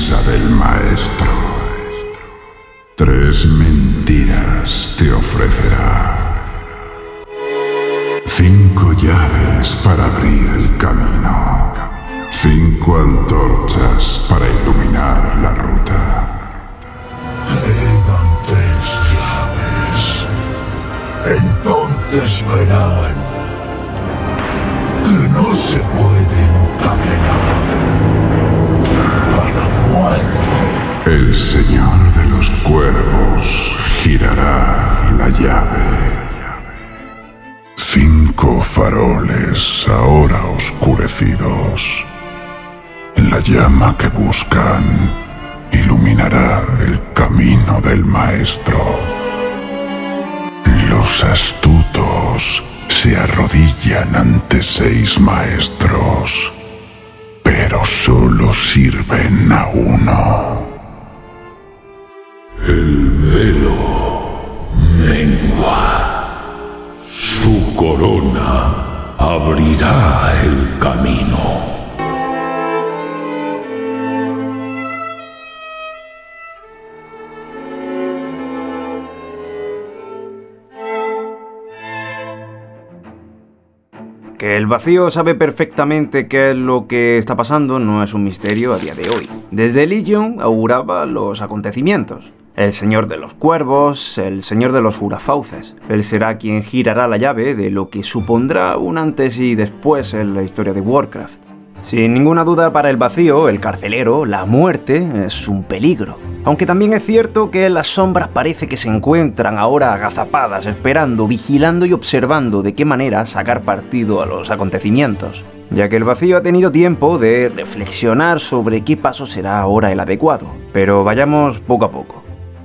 camisa del maestro. 3 mentiras te ofrecerá. 5 llaves para abrir el camino. 5 antorchas para iluminar la ruta. Quedan 3 llaves. Entonces verán que no se puede encadenar a la muerte. El señor de los cuervos girará la llave. 5 faroles ahora oscurecidos. La llama que buscan iluminará el camino del maestro. Los astutos se arrodillan ante 6 maestros, pero solo sirven a uno. El velo mengua. Su corona abrirá el camino. Que el vacío sabe perfectamente qué es lo que está pasando no es un misterio a día de hoy. Desde Legion auguraba los acontecimientos. El señor de los cuervos, el señor de los hurafauces. Él será quien girará la llave de lo que supondrá un antes y después en la historia de Warcraft. Sin ninguna duda para el vacío, el carcelero, la muerte, es un peligro. Aunque también es cierto que las sombras parece que se encuentran ahora agazapadas, esperando, vigilando y observando de qué manera sacar partido a los acontecimientos, ya que el vacío ha tenido tiempo de reflexionar sobre qué paso será ahora el adecuado. Pero vayamos poco a poco.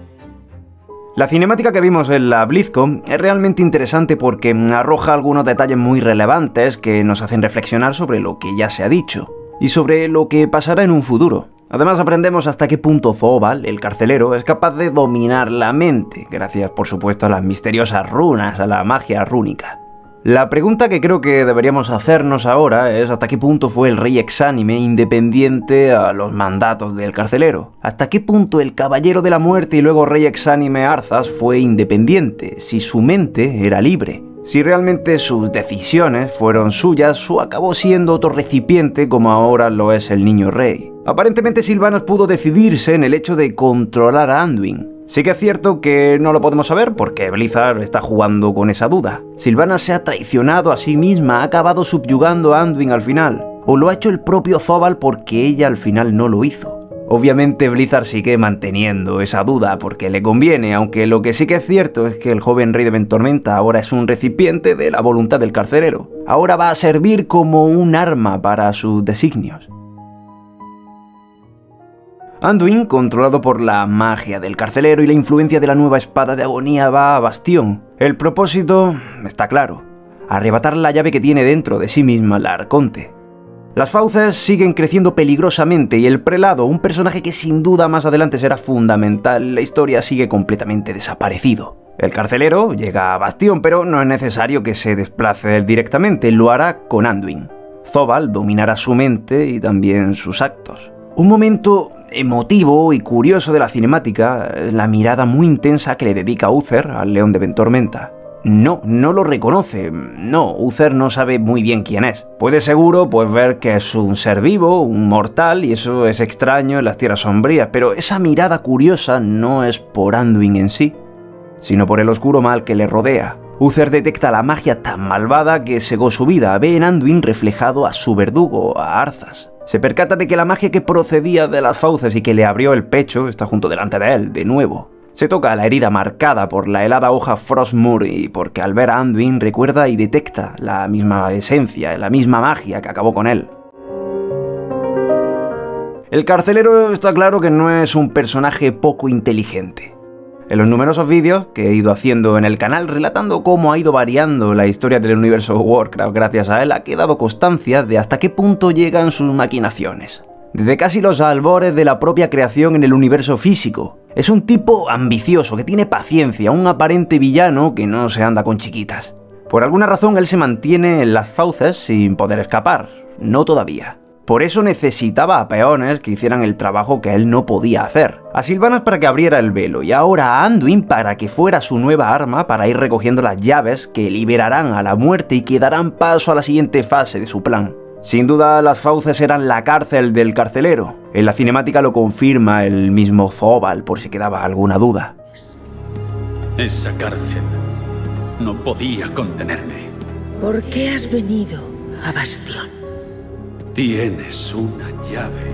La cinemática que vimos en la BlizzCon es realmente interesante porque arroja algunos detalles muy relevantes que nos hacen reflexionar sobre lo que ya se ha dicho y sobre lo que pasará en un futuro. Además aprendemos hasta qué punto Zobal, el carcelero, es capaz de dominar la mente, gracias por supuesto a las misteriosas runas, a la magia rúnica. La pregunta que creo que deberíamos hacernos ahora es hasta qué punto fue el rey exánime independiente a los mandatos del carcelero. Hasta qué punto el caballero de la muerte y luego rey exánime Arthas fue independiente, si su mente era libre. Si realmente sus decisiones fueron suyas o acabó siendo otro recipiente como ahora lo es el niño rey. Aparentemente Sylvanas pudo decidirse en el hecho de controlar a Anduin. Sí que es cierto que no lo podemos saber porque Blizzard está jugando con esa duda. Sylvanas se ha traicionado a sí misma, ha acabado subyugando a Anduin al final. O lo ha hecho el propio Zobal porque ella al final no lo hizo. Obviamente Blizzard sigue manteniendo esa duda porque le conviene, aunque lo que sí que es cierto es que el joven rey de Ventormenta ahora es un recipiente de la voluntad del carcelero. Ahora va a servir como un arma para sus designios. Anduin, controlado por la magia del carcelero y la influencia de la nueva espada de agonía, va a Bastión. El propósito está claro: arrebatar la llave que tiene dentro de sí misma la Arconte. Las fauces siguen creciendo peligrosamente y el prelado, un personaje que sin duda más adelante será fundamental en la historia, sigue completamente desaparecido. El carcelero llega a Bastión, pero no es necesario que se desplace él directamente, lo hará con Anduin. Zobal dominará su mente y también sus actos. Un momento emotivo y curioso de la cinemática es la mirada muy intensa que le dedica Uther al león de Ventormenta. No lo reconoce. No, Uther no sabe muy bien quién es. Puede seguro pues ver que es un ser vivo, un mortal, y eso es extraño en las tierras sombrías, pero esa mirada curiosa no es por Anduin en sí, sino por el oscuro mal que le rodea. Uther detecta la magia tan malvada que cegó su vida. Ve en Anduin reflejado a su verdugo, a Arthas. Se percata de que la magia que procedía de las fauces y que le abrió el pecho está junto delante de él, de nuevo. Se toca la herida marcada por la helada hoja Frostmourne y porque al ver a Anduin recuerda y detecta la misma esencia, la misma magia que acabó con él. El carcelero está claro que no es un personaje poco inteligente. En los numerosos vídeos que he ido haciendo en el canal relatando cómo ha ido variando la historia del universo Warcraft gracias a él, ha quedado constancia de hasta qué punto llegan sus maquinaciones. Desde casi los albores de la propia creación en el universo físico. Es un tipo ambicioso, que tiene paciencia, un aparente villano que no se anda con chiquitas. Por alguna razón él se mantiene en las fauces sin poder escapar. No todavía. Por eso necesitaba a peones que hicieran el trabajo que él no podía hacer. A Sylvanas para que abriera el velo y ahora a Anduin para que fuera su nueva arma para ir recogiendo las llaves que liberarán a la muerte y que darán paso a la siguiente fase de su plan. Sin duda las fauces eran la cárcel del carcelero. En la cinemática lo confirma el mismo Zobal por si quedaba alguna duda. Esa cárcel no podía contenerme. ¿Por qué has venido a Bastión? Tienes una llave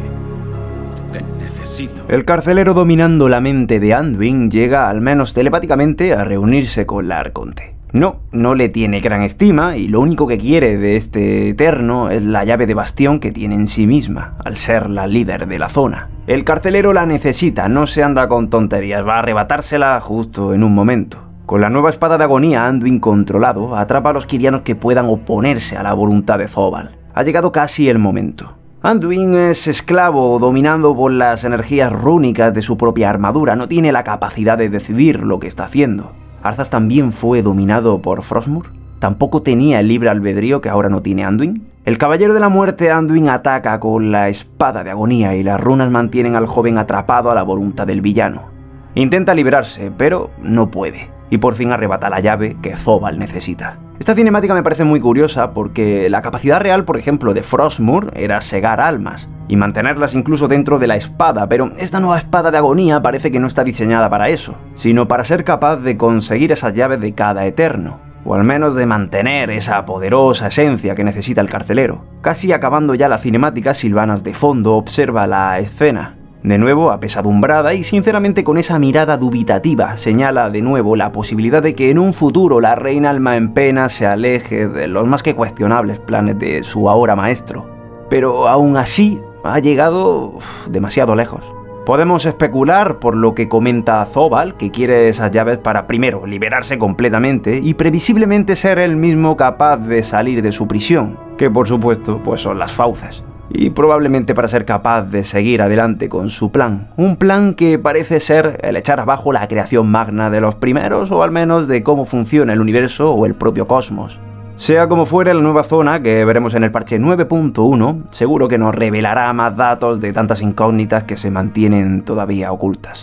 que necesito. El carcelero, dominando la mente de Anduin, llega al menos telepáticamente a reunirse con la Arconte. No le tiene gran estima y lo único que quiere de este Eterno es la llave de Bastión que tiene en sí misma, al ser la líder de la zona. El carcelero la necesita, no se anda con tonterías, va a arrebatársela justo en un momento. Con la nueva espada de agonía, Anduin controlado, atrapa a los quirianos que puedan oponerse a la voluntad de Zobal. Ha llegado casi el momento. Anduin es esclavo, dominando por las energías rúnicas de su propia armadura, no tiene la capacidad de decidir lo que está haciendo. ¿Arthas también fue dominado por Frostmour? ¿Tampoco tenía el libre albedrío que ahora no tiene Anduin? El caballero de la muerte Anduin ataca con la espada de agonía y las runas mantienen al joven atrapado a la voluntad del villano. Intenta librarse, pero no puede, y por fin arrebata la llave que Zobal necesita. Esta cinemática me parece muy curiosa porque la capacidad real, por ejemplo, de Frostmour era segar almas y mantenerlas incluso dentro de la espada, pero esta nueva espada de agonía parece que no está diseñada para eso, sino para ser capaz de conseguir esas llaves de cada Eterno, o al menos de mantener esa poderosa esencia que necesita el carcelero. Casi acabando ya la cinemática, Sylvanas de fondo observa la escena. De nuevo apesadumbrada y sinceramente con esa mirada dubitativa señala de nuevo la posibilidad de que en un futuro la reina alma en pena se aleje de los más que cuestionables planes de su ahora maestro. Pero aún así ha llegado demasiado lejos. Podemos especular por lo que comenta Zobal, que quiere esas llaves para primero liberarse completamente y previsiblemente ser él mismo capaz de salir de su prisión, que por supuesto pues son las fauces. Y probablemente para ser capaz de seguir adelante con su plan. Un plan que parece ser el echar abajo la creación magna de los primeros, o al menos de cómo funciona el universo o el propio cosmos. Sea como fuere, la nueva zona que veremos en el parche 9.1 seguro que nos revelará más datos de tantas incógnitas que se mantienen todavía ocultas.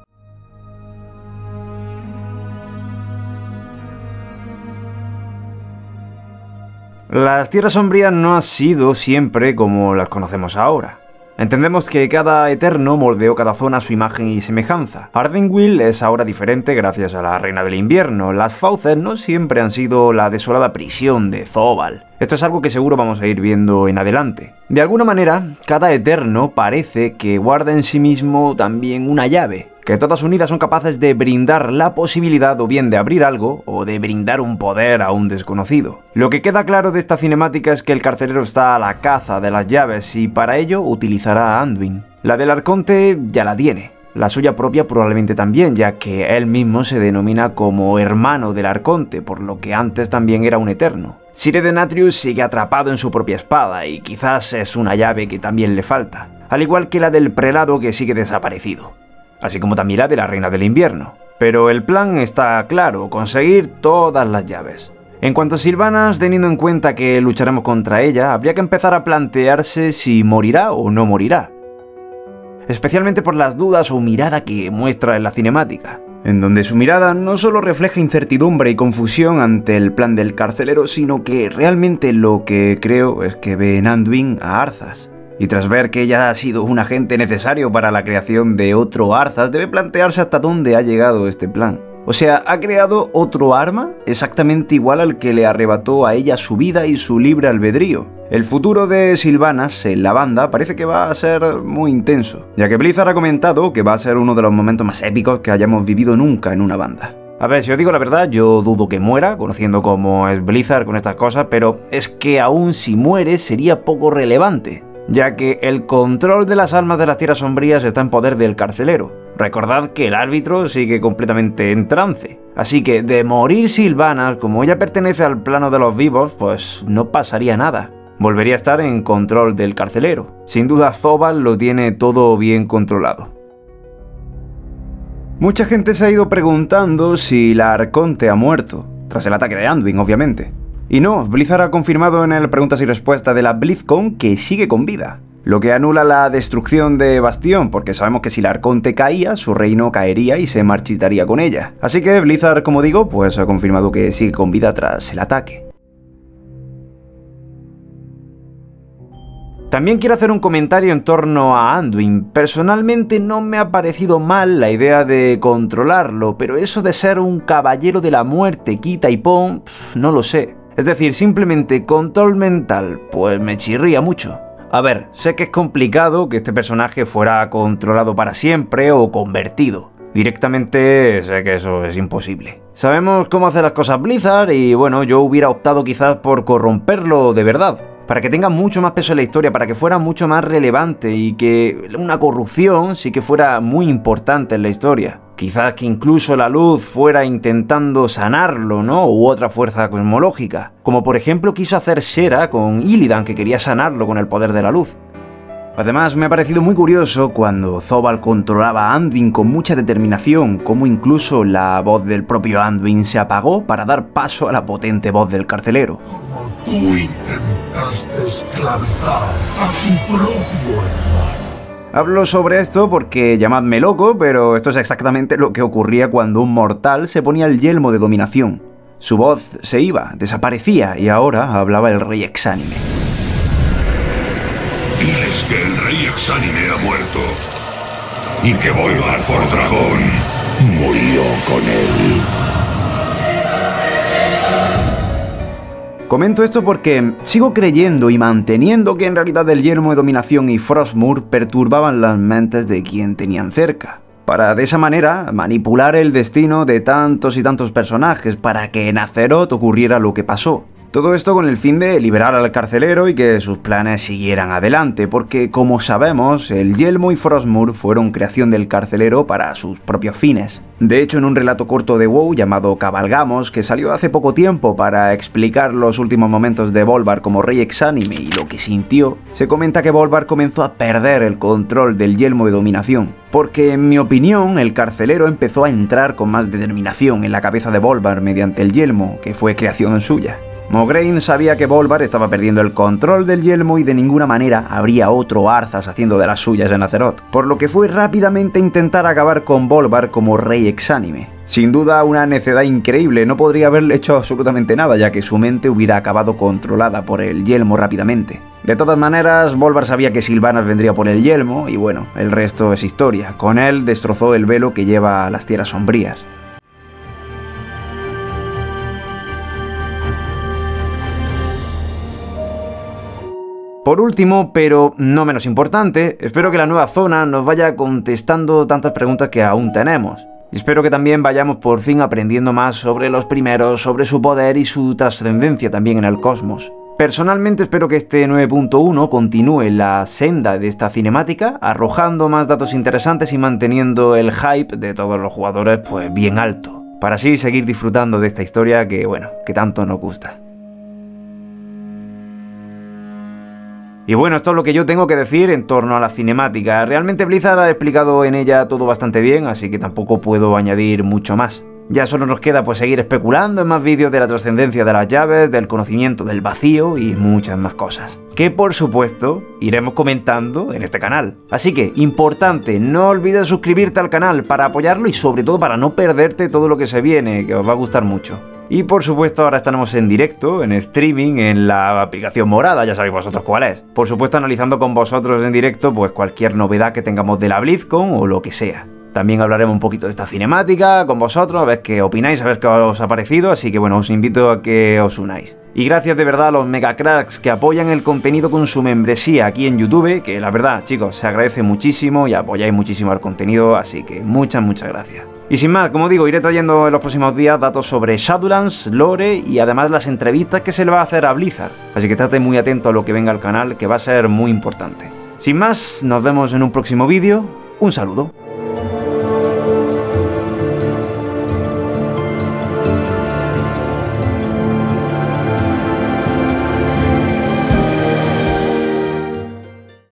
Las Tierras Sombrías no han sido siempre como las conocemos ahora. Entendemos que cada Eterno moldeó cada zona a su imagen y semejanza. Ardenweald es ahora diferente gracias a la Reina del Invierno. Las fauces no siempre han sido la desolada prisión de Zobal. Esto es algo que seguro vamos a ir viendo en adelante. De alguna manera, cada Eterno parece que guarda en sí mismo también una llave, que todas unidas son capaces de brindar la posibilidad o bien de abrir algo o de brindar un poder a un desconocido. Lo que queda claro de esta cinemática es que el carcelero está a la caza de las llaves y para ello utilizará a Anduin. La del Arconte ya la tiene. La suya propia probablemente también, ya que él mismo se denomina como hermano del Arconte, por lo que antes también era un Eterno. Sire Denatrius sigue atrapado en su propia espada y quizás es una llave que también le falta, al igual que la del prelado que sigue desaparecido, así como también la de la Reina del Invierno. Pero el plan está claro, conseguir todas las llaves. En cuanto a Sylvanas, teniendo en cuenta que lucharemos contra ella, habría que empezar a plantearse si morirá o no morirá. Especialmente por las dudas o mirada que muestra en la cinemática, en donde su mirada no solo refleja incertidumbre y confusión ante el plan del carcelero, sino que realmente lo que creo es que ve en Anduin a Arthas. Y tras ver que ella ha sido un agente necesario para la creación de otro Arthas, debe plantearse hasta dónde ha llegado este plan. O sea, ha creado otro arma exactamente igual al que le arrebató a ella su vida y su libre albedrío. El futuro de Sylvanas en la banda parece que va a ser muy intenso, ya que Blizzard ha comentado que va a ser uno de los momentos más épicos que hayamos vivido nunca en una banda. A ver, si os digo la verdad, yo dudo que muera, conociendo cómo es Blizzard con estas cosas, pero es que aún si muere sería poco relevante, ya que el control de las almas de las Tierras Sombrías está en poder del carcelero. Recordad que el árbitro sigue completamente en trance, así que de morir Sylvanas, como ella pertenece al plano de los vivos, pues no pasaría nada. Volvería a estar en control del carcelero. Sin duda Zobal lo tiene todo bien controlado. Mucha gente se ha ido preguntando si la Arconte ha muerto, tras el ataque de Anduin, obviamente. Y no, Blizzard ha confirmado en el preguntas y respuestas de la BlizzCon que sigue con vida, lo que anula la destrucción de Bastión, porque sabemos que si la Arconte caía, su reino caería y se marchitaría con ella. Así que Blizzard, como digo, pues ha confirmado que sigue con vida tras el ataque. También quiero hacer un comentario en torno a Anduin. Personalmente no me ha parecido mal la idea de controlarlo, pero eso de ser un caballero de la muerte, quita y pon, no lo sé. Es decir, simplemente control mental, pues me chirría mucho. A ver, sé que es complicado que este personaje fuera controlado para siempre o convertido. Directamente sé que eso es imposible. Sabemos cómo hacer las cosas Blizzard y bueno, yo hubiera optado quizás por corromperlo de verdad, para que tenga mucho más peso en la historia, para que fuera mucho más relevante y que una corrupción sí que fuera muy importante en la historia. Quizás que incluso la luz fuera intentando sanarlo, ¿no? U otra fuerza cosmológica. Como por ejemplo quiso hacer Shera con Illidan, que quería sanarlo con el poder de la luz. Además, me ha parecido muy curioso cuando Zobal controlaba a Anduin con mucha determinación, como incluso la voz del propio Anduin se apagó para dar paso a la potente voz del carcelero. Como tú intentaste esclavizar a tu propio hermano. Hablo sobre esto porque llamadme loco, pero esto es exactamente lo que ocurría cuando un mortal se ponía el yelmo de dominación. Su voz se iba, desaparecía y ahora hablaba el rey exánime. Diles que el rey exánime ha muerto y que Bolvar Fordragón murió con él. Comento esto porque sigo creyendo y manteniendo que en realidad el yelmo de dominación y Frostmourne perturbaban las mentes de quien tenían cerca, para de esa manera manipular el destino de tantos y tantos personajes para que en Azeroth ocurriera lo que pasó. Todo esto con el fin de liberar al carcelero y que sus planes siguieran adelante, porque como sabemos, el yelmo y Frostmourne fueron creación del carcelero para sus propios fines. De hecho, en un relato corto de WoW llamado Cabalgamos, que salió hace poco tiempo para explicar los últimos momentos de Bolvar como rey exánime y lo que sintió, se comenta que Bolvar comenzó a perder el control del yelmo de dominación, porque en mi opinión el carcelero empezó a entrar con más determinación en la cabeza de Bolvar mediante el yelmo, que fue creación suya. Mograine sabía que Bolvar estaba perdiendo el control del yelmo y de ninguna manera habría otro Arthas haciendo de las suyas en Azeroth, por lo que fue rápidamente a intentar acabar con Bolvar como rey exánime. Sin duda una necedad increíble, no podría haberle hecho absolutamente nada, ya que su mente hubiera acabado controlada por el yelmo rápidamente. De todas maneras, Bolvar sabía que Sylvanas vendría por el yelmo y bueno, el resto es historia. Con él destrozó el velo que lleva a las tierras sombrías. Por último, pero no menos importante, espero que la nueva zona nos vaya contestando tantas preguntas que aún tenemos. Y espero que también vayamos por fin aprendiendo más sobre los primeros, sobre su poder y su trascendencia también en el cosmos. Personalmente espero que este 9.1 continúe la senda de esta cinemática, arrojando más datos interesantes y manteniendo el hype de todos los jugadores pues bien alto, para así seguir disfrutando de esta historia que, bueno, que tanto nos gusta. Y bueno, esto es lo que yo tengo que decir en torno a la cinemática. Realmente Blizzard ha explicado en ella todo bastante bien, así que tampoco puedo añadir mucho más. Ya solo nos queda pues seguir especulando en más vídeos de la trascendencia de las llaves, del conocimiento del vacío y muchas más cosas, que por supuesto iremos comentando en este canal. Así que, importante, no olvides suscribirte al canal para apoyarlo y sobre todo para no perderte todo lo que se viene, que os va a gustar mucho. Y por supuesto ahora estaremos en directo, en streaming, en la aplicación morada, ya sabéis vosotros cuál es. Por supuesto analizando con vosotros en directo pues cualquier novedad que tengamos de la BlizzCon o lo que sea. También hablaremos un poquito de esta cinemática con vosotros, a ver qué opináis, a ver qué os ha parecido, así que bueno, os invito a que os unáis. Y gracias de verdad a los megacracks que apoyan el contenido con su membresía aquí en YouTube, que la verdad chicos, se agradece muchísimo y apoyáis muchísimo al contenido, así que muchas gracias. Y sin más, como digo, iré trayendo en los próximos días datos sobre Shadowlands, lore y además las entrevistas que se le va a hacer a Blizzard. Así que estate muy atento a lo que venga al canal, que va a ser muy importante. Sin más, nos vemos en un próximo vídeo. Un saludo.